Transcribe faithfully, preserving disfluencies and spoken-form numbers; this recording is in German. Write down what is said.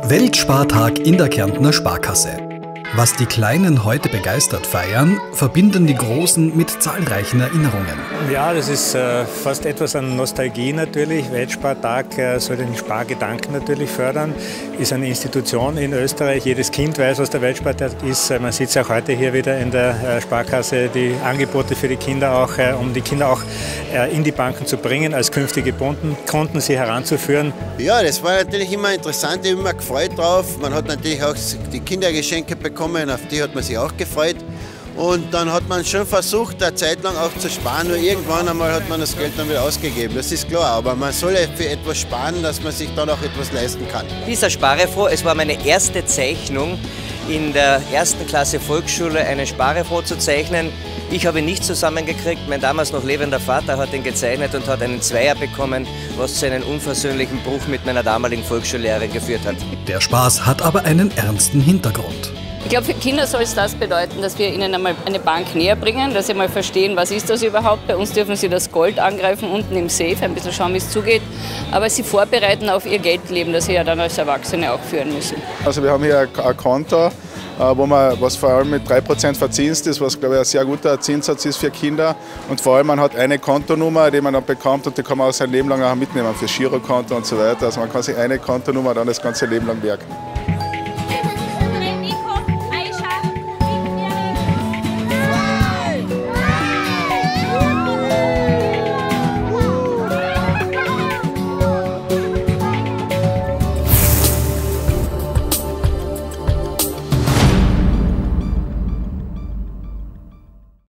Weltspartag in der Kärntner Sparkasse. Was die Kleinen heute begeistert feiern, verbinden die Großen mit zahlreichen Erinnerungen. Ja, das ist äh, fast etwas an Nostalgie natürlich. Weltspartag äh, soll den Spargedanken natürlich fördern, ist eine Institution in Österreich. Jedes Kind weiß, was der Weltspartag ist. Man sieht es auch heute hier wieder in der äh, Sparkasse, die Angebote für die Kinder auch, äh, um die Kinder auch äh, in die Banken zu bringen, als künftige Kunden sie heranzuführen. Ja, das war natürlich immer interessant, ich habe mich immer gefreut drauf. Man hat natürlich auch die Kindergeschenke bekommen. Auf die hat man sich auch gefreut. Und dann hat man schon versucht, eine Zeit lang auch zu sparen, nur irgendwann einmal hat man das Geld dann wieder ausgegeben. Das ist klar, aber man soll für etwas sparen, dass man sich dann auch etwas leisten kann. Dieser Sparefroh, es war meine erste Zeichnung in der ersten Klasse Volksschule, einen Sparefroh zu zeichnen. Ich habe ihn nicht zusammengekriegt, mein damals noch lebender Vater hat ihn gezeichnet und hat einen Zweier bekommen, was zu einem unversöhnlichen Bruch mit meiner damaligen Volksschullehrerin geführt hat. Der Spaß hat aber einen ernsten Hintergrund. Ich glaube, für Kinder soll es das bedeuten, dass wir ihnen einmal eine Bank näher bringen, dass sie mal verstehen, was ist das überhaupt. Bei uns dürfen sie das Gold angreifen, unten im Safe, ein bisschen schauen, wie es zugeht. Aber sie vorbereiten auf ihr Geldleben, das sie ja dann als Erwachsene auch führen müssen. Also wir haben hier ein Konto, wo man, was vor allem mit drei Prozent verzinst ist, was glaube ich ein sehr guter Zinssatz ist für Kinder. Und vor allem man hat eine Kontonummer, die man dann bekommt und die kann man auch sein Leben lang auch mitnehmen, für Girokonto und so weiter. Also man kann sich eine Kontonummer dann das ganze Leben lang merken.